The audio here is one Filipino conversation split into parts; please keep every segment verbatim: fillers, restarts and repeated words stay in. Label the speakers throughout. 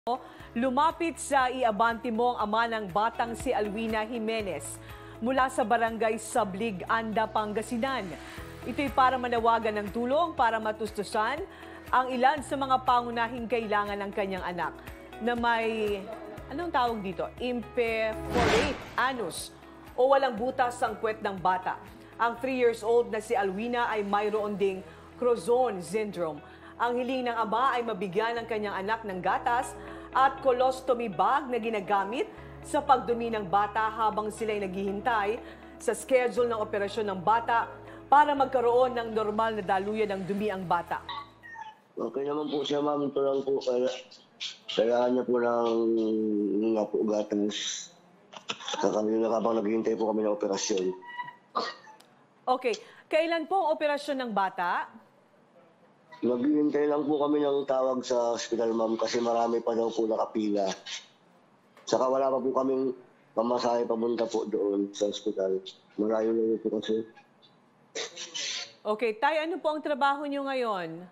Speaker 1: Lumapit sa iabante mo ang ama ng batang si Alwina Jimenez mula sa barangay Sablig, Anda, Pangasinan. Ito'y para manawagan ng tulong para matustusan ang ilan sa mga pangunahing kailangan ng kanyang anak na may, anong tawag dito? Imperforate anus o walang butas ang puwet ng bata. Ang three years old na si Alwina ay mayroon ding Crozon syndrome. Ang hiling ng ama ay mabigyan ng kanyang anak ng gatas at colostomy bag na ginagamit sa pagdumi ng bata habang sila'y naghihintay sa schedule ng operasyon ng bata para magkaroon ng normal na daluyan ng dumi ang bata.
Speaker 2: Okay naman po siya, ma'am. Ito lang po. Kailangan niya po ng nga po gatas. Kami na habang naghihintay po kami ng operasyon.
Speaker 1: Okay. Kailan po ang operasyon ng bata?
Speaker 2: Naghihintay lang po kami ng tawag sa hospital, ma'am, kasi marami pa daw po nakapila. Saka wala pa po kaming pamasahe papunta po doon sa hospital. Malayo lang po kasi.
Speaker 1: Okay. Tay, ano po ang trabaho niyo ngayon?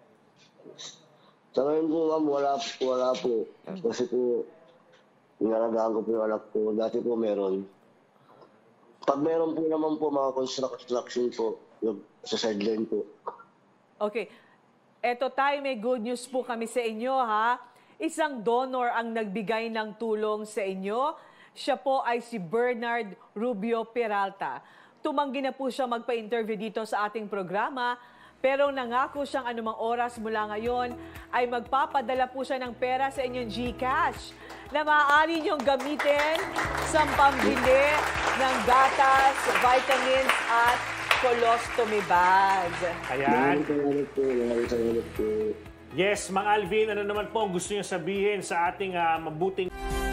Speaker 2: Sa ngayon po, ma'am, wala, wala po. Kasi po, inalagaan ko po yung anak ko. Dati po meron. Pag meron po naman po mga construction po, sa sideline po.
Speaker 1: Okay. Eto tayo, may good news po kami sa inyo, ha? Isang donor ang nagbigay ng tulong sa inyo. Siya po ay si Bernard Rubio Peralta. Tumanggi na po siya magpa-interview dito sa ating programa, pero nangako siyang anumang oras mula ngayon ay magpapadala po siya ng pera sa inyong GCash na maaari niyong gamitin sa pambili ng gatas, vitamins at colostomy bag.
Speaker 3: Ayan.
Speaker 2: Salamat po, salamat po.
Speaker 3: Yes, Mang Alvin, ano naman po ang gusto niyo sabihin sa ating uh, mabuting...